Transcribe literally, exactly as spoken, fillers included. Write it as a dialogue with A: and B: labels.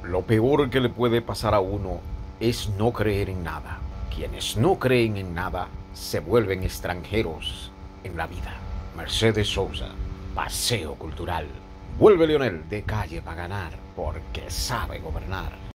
A: Lo peor que le puede pasar a uno es no creer en nada. Quienes no creen en nada se vuelven extranjeros en la vida. Mercedes Sosa, Paseo Cultural. Vuelve Lionel de calle para ganar porque sabe gobernar.